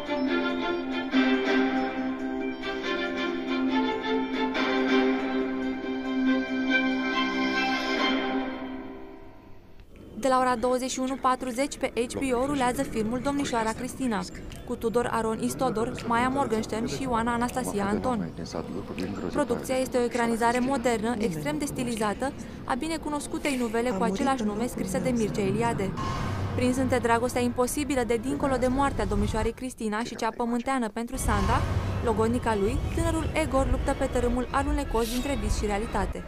De la ora 21:40 pe HBO rulează filmul Domnișoara Cristina, cu Tudor Aron Istodor, Maia Morgenstern și Ioana Anastasia Anton. Producția este o ecranizare modernă, extrem de stilizată, a binecunoscutei novele cu același nume scrisă de Mircea Eliade. Prins între dragostea imposibilă de dincolo de moartea domnișoarei Cristina și cea pământeană pentru Sandra, logodnica lui, tânărul Egor luptă pe tărâmul alunecos dintre vis și realitate.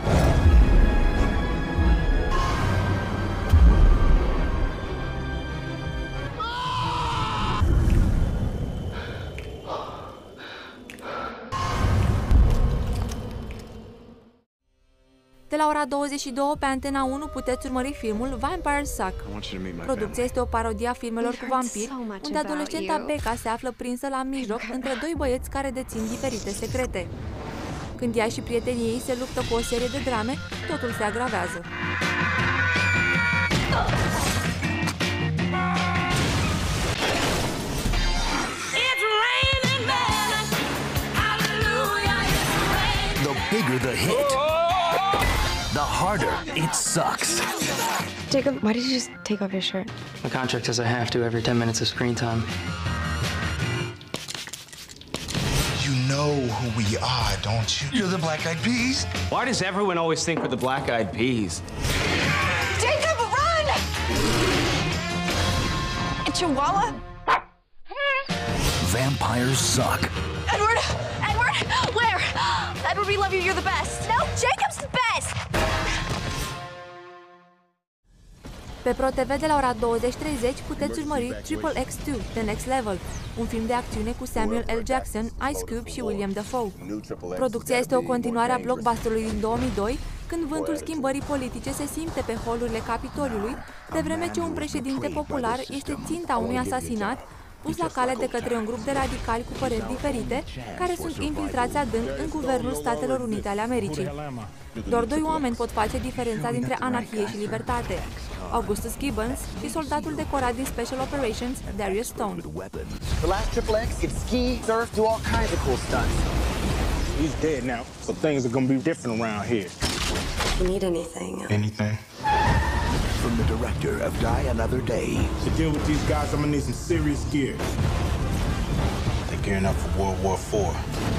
De la ora 22 pe Antena 1 puteți urmări filmul Vampires Suck. Producția este o parodie a filmelor cu vampiri, unde adolescenta Becca se află prinsă la mijloc între doi băieți care dețin diferite secrete. Când ea și prietenii ei se luptă cu o serie de drame, totul se agravează. The bigger the hit, the harder it sucks. Jacob, why did you just take off your shirt? My contract says I have to every 10 minutes of screen time. You know who we are, don't you? You're the Black Eyed Peas. Why does everyone always think we're the Black Eyed Peas? Jacob, run! A chihuahua? Vampires suck. Edward! Edward! Where? Edward, we love you. You're the best. No, Jacob's the best! Pe ProTV de la ora 20:30 puteți urmări Triple X2, The Next Level, un film de acțiune cu Samuel L. Jackson, Ice Cube și William Dafoe. Producția este o continuare a blockbusterului din 2002, când vântul schimbării politice se simte pe holurile Capitoliului, de vreme ce un președinte popular este ținta unui asasinat pus la cale de către un grup de radicali cu păreri diferite, care sunt infiltrați adânc în Guvernul Statelor Unite ale Americii. Doar doi oameni pot face diferența dintre anarhie și libertate: Augustus Gibbons și soldatul decorat din Special Operations, Darius Stone. The last Triple X could ski, surf, do all kinds of cool stunts. He's dead now, so things are gonna be different around here. You need anything? Anything? From the director of Die Another Day. To deal with these guys, I'm gonna need some serious gear. They're gearing up for World War IV.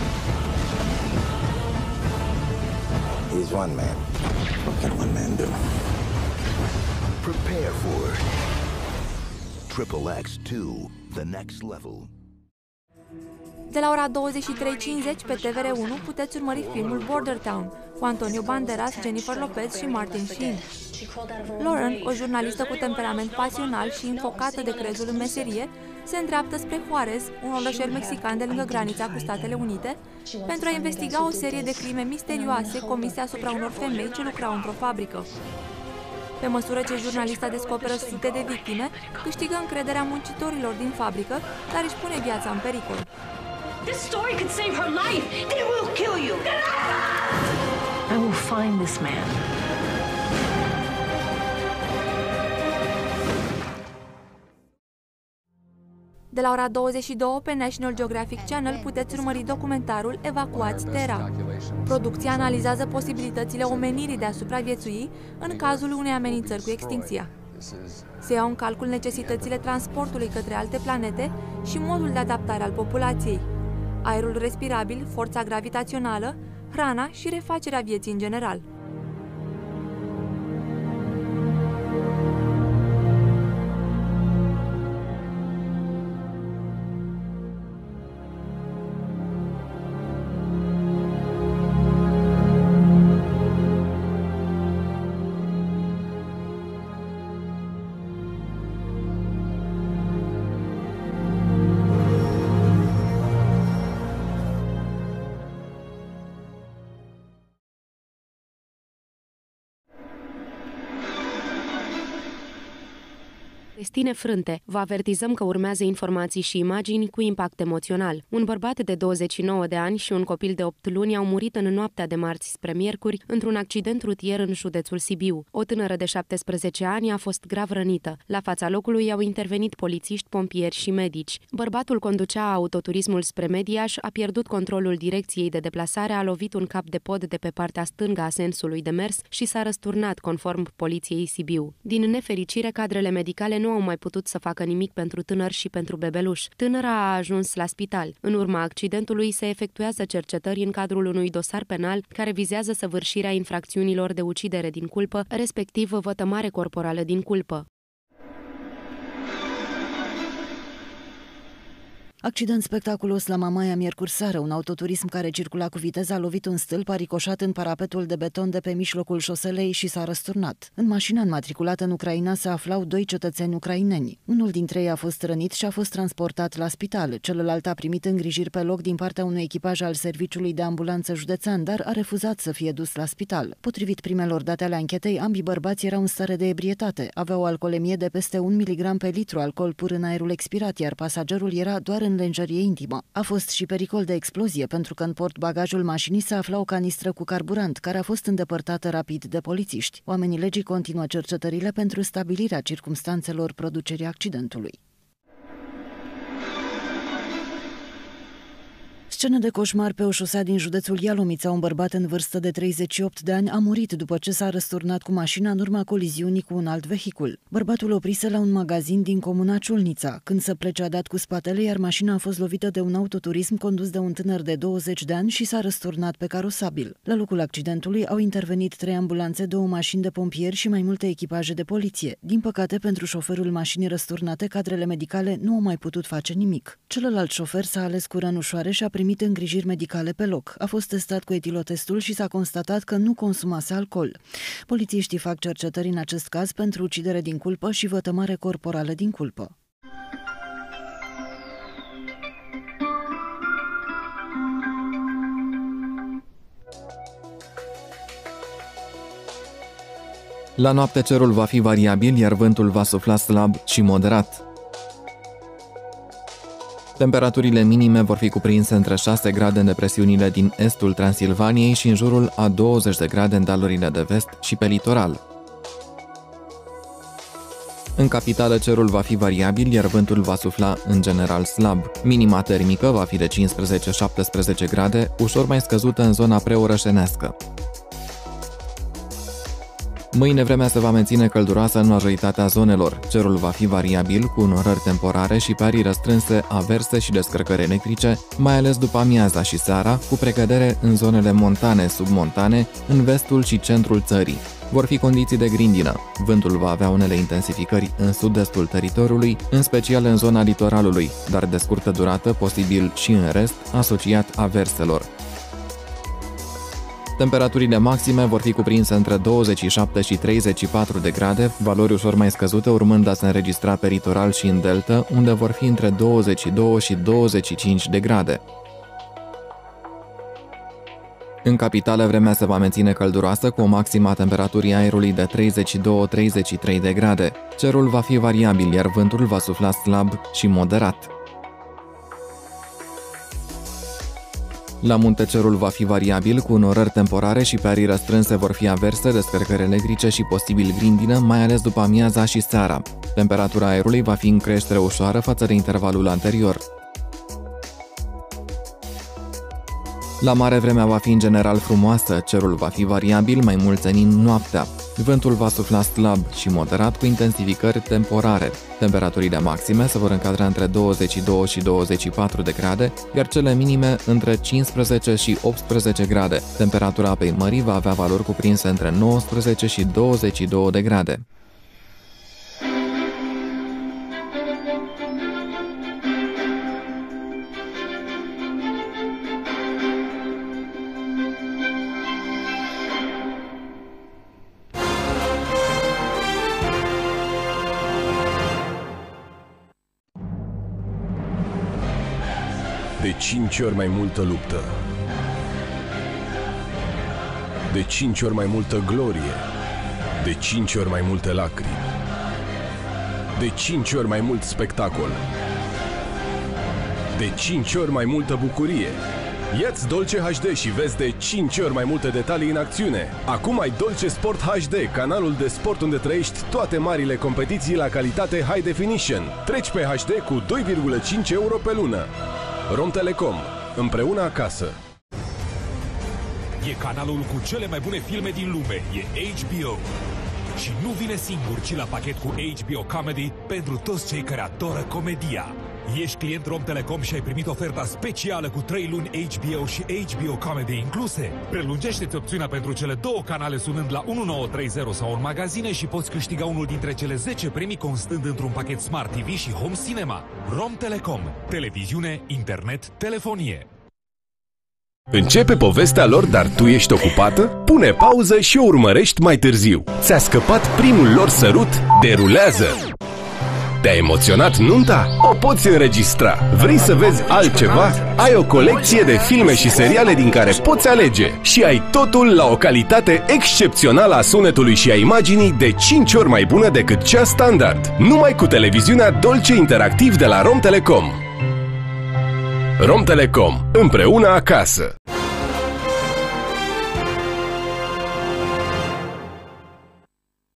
He's one man. What can one man do? Prepare for Triple X2, The Next Level. De la ora 23:50 pe TVR1 puteți urmări filmul Border Town, cu Antonio Banderas, Jennifer Lopez și Martin Sheen. Lauren, o jurnalistă cu temperament pasional și înfocată de crezul în meserie, se îndreaptă spre Juarez, un orășel mexican de lângă granița cu Statele Unite, pentru a investiga o serie de crime misterioase comise asupra unor femei ce lucrau într-o fabrică. Pe măsură ce jurnalista descoperă sute de victime, câștigă încrederea muncitorilor din fabrică, dar își pune viața în pericol. This story could save her life. They will kill you. I will find this man. De la ora 22 pe National Geographic Channel puteți urmări documentarul Evacuați Terra. Producția analizează posibilitățile omenirii de a supraviețui în cazul unei amenințări cu extincția. Se iau în calcul necesitățile transportului către alte planete și modul de adaptare al populației, aerul respirabil, forța gravitațională, hrana și refacerea vieții în general. Destine frânte. Vă avertizăm că urmează informații și imagini cu impact emoțional. Un bărbat de 29 de ani și un copil de 8 luni au murit în noaptea de marți spre miercuri într-un accident rutier în județul Sibiu. O tânără de 17 ani a fost grav rănită. La fața locului au intervenit polițiști, pompieri și medici. Bărbatul conducea autoturismul spre Mediaș, a pierdut controlul direcției de deplasare, a lovit un cap de pod de pe partea stângă a sensului de mers și s-a răsturnat, conform poliției Sibiu. Din nefericire, cadrele medicale nu au mai putut să facă nimic pentru tânăr și pentru bebeluș. Tânăra a ajuns la spital. În urma accidentului se efectuează cercetări în cadrul unui dosar penal care vizează săvârșirea infracțiunilor de ucidere din culpă, respectiv vătămare corporală din culpă. Accident spectaculos la Mamaia miercuri seară. Un autoturism care circula cu viteză a lovit un stâlp, a ricoșat în parapetul de beton de pe mijlocul șoselei și s-a răsturnat. În mașina înmatriculată în Ucraina se aflau 2 cetățeni ucraineni. Unul dintre ei a fost rănit și a fost transportat la spital. Celălalt a primit îngrijiri pe loc din partea unui echipaj al Serviciului de Ambulanță Județean, dar a refuzat să fie dus la spital. Potrivit primelor date ale anchetei, ambii bărbați erau în stare de ebrietate. Aveau o alcoolemie de peste 1 mg pe litru, alcool pur în aerul expirat, iar pasagerul era doar în lenjerie intimă. A fost și pericol de explozie, pentru că în portbagajul mașinii se afla o canistră cu carburant, care a fost îndepărtată rapid de polițiști. Oamenii legii continuă cercetările pentru stabilirea circumstanțelor producerii accidentului. Scenă de coșmar pe o șosea din județul Ialomița. Un bărbat în vârstă de 38 de ani a murit după ce s-a răsturnat cu mașina în urma coliziunii cu un alt vehicul. Bărbatul oprise la un magazin din comuna Ciulnița. Când să plece a dat cu spatele, iar mașina a fost lovită de un autoturism condus de un tânăr de 20 de ani și s-a răsturnat pe carosabil. La locul accidentului au intervenit 3 ambulanțe, 2 mașini de pompieri și mai multe echipaje de poliție. Din păcate, pentru șoferul mașinii răsturnate, cadrele medicale nu au mai putut face nimic. Celălalt șofer s-a ales cu răni ușoare și a primit îngrijiri medicale pe loc. A fost testat cu etilotestul și s-a constatat că nu consumase alcool. Polițiștii fac cercetări în acest caz pentru ucidere din culpă și vătămare corporală din culpă. La noapte cerul va fi variabil, iar vântul va sufla slab și moderat. Temperaturile minime vor fi cuprinse între 6 grade în depresiunile din estul Transilvaniei și în jurul a 20 de grade în dalurile de vest și pe litoral. În capitală cerul va fi variabil, iar vântul va sufla în general slab. Minima termică va fi de 15-17 grade, ușor mai scăzută în zona preorășenească. Mâine vremea se va menține călduroasă în majoritatea zonelor. Cerul va fi variabil, cu înnorări temporare și perii răstrânse, averse și descărcări electrice, mai ales după amiaza și seara, cu precădere în zonele montane, submontane, în vestul și centrul țării. Vor fi condiții de grindină. Vântul va avea unele intensificări în sud-estul teritoriului, în special în zona litoralului, dar de scurtă durată, posibil și în rest, asociat averselor. Temperaturile maxime vor fi cuprinse între 27 și 34 de grade, valori ușor mai scăzute urmând a se înregistra pe litoral și în delta, unde vor fi între 22 și 25 de grade. În capitală, vremea se va menține călduroasă, cu o maximă a temperaturii aerului de 32-33 de grade. Cerul va fi variabil, iar vântul va sufla slab și moderat. La munte cerul va fi variabil, cu înnorări temporare și perii răstrânse vor fi averse, descărcări electrice și posibil grindină, mai ales după amiaza și seara. Temperatura aerului va fi în creștere ușoară față de intervalul anterior. La mare vremea va fi în general frumoasă, cerul va fi variabil, mai mult senin noaptea. Vântul va sufla slab și moderat cu intensificări temporare. Temperaturile maxime se vor încadra între 22 și 24 de grade, iar cele minime între 15 și 18 grade. Temperatura apei mării va avea valori cuprinse între 19 și 22 de grade. De 5 ori mai multă luptă. De 5 ori mai multă glorie. De 5 ori mai multe lacrimi. De 5 ori mai mult spectacol. De 5 ori mai multă bucurie. Ia-ți Dolce HD și vezi de 5 ori mai multe detalii în acțiune. Acum ai Dolce Sport HD, canalul de sport unde trăiești toate marile competiții la calitate High Definition. Treci pe HD cu 2,5 euro pe lună. Rom Telecom. Împreună acasă. E canalul cu cele mai bune filme din lume. E HBO. Și nu vine singur, ci la pachet cu HBO Comedy pentru toți cei care adoră comedia. Ești client Rom Telecom și ai primit oferta specială cu 3 luni HBO și HBO Comedy incluse? Prelungește-ți opțiunea pentru cele 2 canale sunând la 1930 sau în magazine și poți câștiga unul dintre cele 10 premii constând într-un pachet Smart TV și Home Cinema. Rom Telecom. Televiziune, internet, telefonie. Începe povestea lor, dar tu ești ocupată? Pune pauză și o urmărești mai târziu. Ți-a scăpat primul lor sărut? Derulează! Te-a emoționat nunta? O poți înregistra. Vrei să vezi altceva? Ai o colecție de filme și seriale din care poți alege. Și ai totul la o calitate excepțională a sunetului și a imaginii de 5 ori mai bună decât cea standard. Numai cu televiziunea Dolce Interactiv de la Rom Telecom. Rom Telecom. Împreună acasă.